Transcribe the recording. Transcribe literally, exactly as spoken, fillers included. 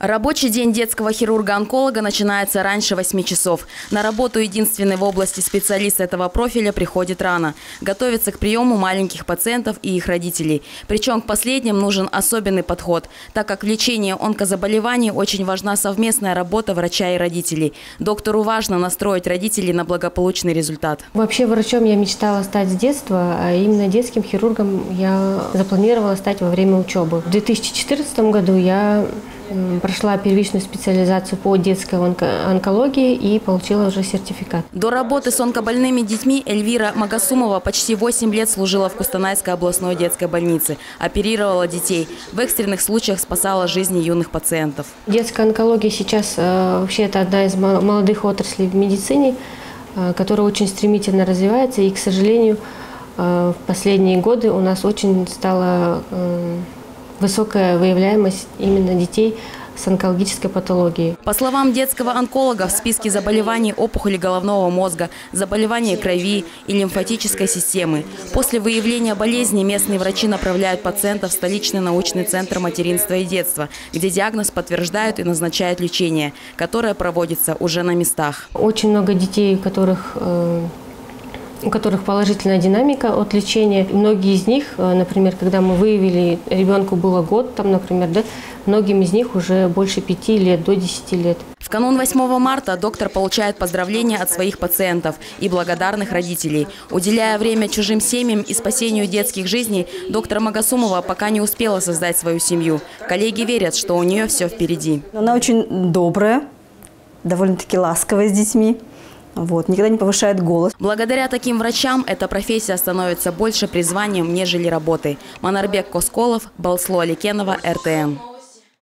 Рабочий день детского хирурга-онколога начинается раньше восьми часов. На работу единственный в области специалист этого профиля приходит рано. Готовится к приему маленьких пациентов и их родителей. Причем к последним нужен особенный подход, так как в лечении онкозаболеваний очень важна совместная работа врача и родителей. Доктору важно настроить родителей на благополучный результат. Вообще врачом я мечтала стать с детства, а именно детским хирургом я запланировала стать во время учебы. В две тысячи четырнадцатом году я прошла первичную специализацию по детской онкологии и получила уже сертификат. До работы с онкобольными детьми Эльвира Магасумова почти восемь лет служила в Кустанайской областной детской больнице. Оперировала детей. В экстренных случаях спасала жизни юных пациентов. Детская онкология сейчас вообще это одна из молодых отраслей в медицине, которая очень стремительно развивается. И, к сожалению, в последние годы у нас очень стала высокая выявляемость именно детей с онкологической патологией. По словам детского онколога, в списке заболеваний опухоли головного мозга, заболевания крови и лимфатической системы. После выявления болезни местные врачи направляют пациентов в столичный научный центр материнства и детства, где диагноз подтверждают и назначают лечение, которое проводится уже на местах. Очень много детей, у которых у которых положительная динамика от лечения. Многие из них, например, когда мы выявили, ребенку было год, там, например, да, многим из них уже больше пяти лет, до десяти лет. В канун восьмого марта доктор получает поздравления от своих пациентов и благодарных родителей. Уделяя время чужим семьям и спасению детских жизней, доктор Магасумова пока не успела создать свою семью. Коллеги верят, что у нее все впереди. Она очень добрая, довольно-таки ласковая с детьми. Вот, никогда не повышает голос. Благодаря таким врачам эта профессия становится больше призванием, нежели работой. Манарбек Косколов, Балсло Аликенова, эр тэ эн.